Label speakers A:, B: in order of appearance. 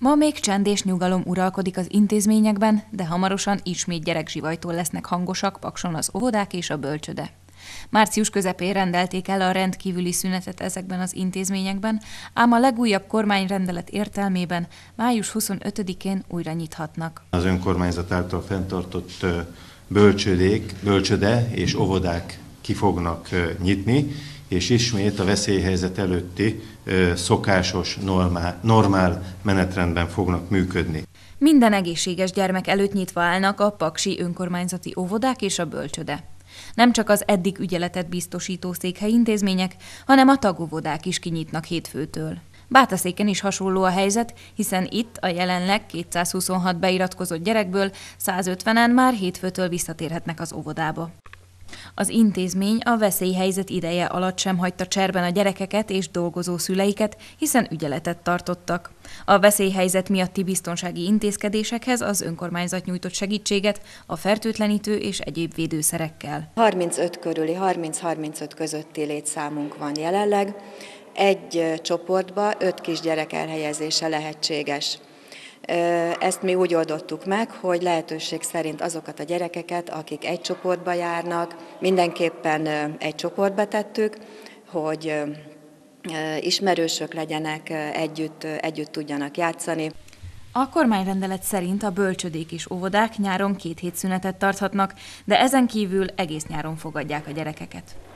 A: Ma még csend és nyugalom uralkodik az intézményekben, de hamarosan ismét gyerekzsivajtól lesznek hangosak Pakson az óvodák és a bölcsöde. Március közepén rendelték el a rendkívüli szünetet ezekben az intézményekben, ám a legújabb kormányrendelet értelmében május 25-én újra nyithatnak.
B: Az önkormányzat által fenntartott bölcsöde és óvodák ki fognak nyitni, és ismét a veszélyhelyzet előtti szokásos, normál menetrendben fognak működni.
A: Minden egészséges gyermek előtt nyitva állnak a paksi önkormányzati óvodák és a bölcsöde. Nem csak az eddig ügyeletet biztosító székhelyi intézmények, hanem a tagóvodák is kinyitnak hétfőtől. Bátaszéken is hasonló a helyzet, hiszen itt a jelenleg 226 beiratkozott gyerekből 150-en már hétfőtől visszatérhetnek az óvodába. Az intézmény a veszélyhelyzet ideje alatt sem hagyta cserben a gyerekeket és dolgozó szüleiket, hiszen ügyeletet tartottak. A veszélyhelyzet miatti biztonsági intézkedésekhez az önkormányzat nyújtott segítséget a fertőtlenítő és egyéb védőszerekkel.
C: 35 körüli, 30-35 közötti létszámunk van jelenleg. Egy csoportba 5 kisgyerek elhelyezése lehetséges. Ezt mi úgy oldottuk meg, hogy lehetőség szerint azokat a gyerekeket, akik egy csoportba járnak, mindenképpen egy csoportba tettük, hogy ismerősök legyenek, együtt tudjanak játszani.
A: A kormányrendelet szerint a bölcsödék és óvodák nyáron 2 hét szünetet tarthatnak, de ezen kívül egész nyáron fogadják a gyerekeket.